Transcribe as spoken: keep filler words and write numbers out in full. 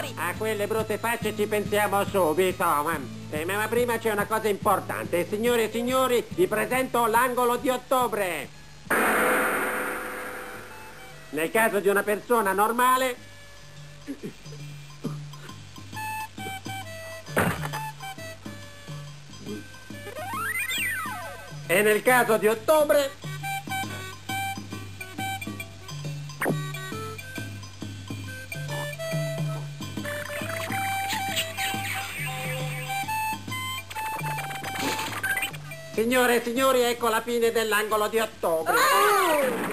signori! A quelle brutte facce ci pensiamo subito. Ma, eh, ma prima c'è una cosa importante. Signore e signori, vi presento l'angolo di ottobre. Nel caso di una persona normale... E nel caso di ottobre... Signore e signori, ecco la fine dell'angolo di ottobre. Oh!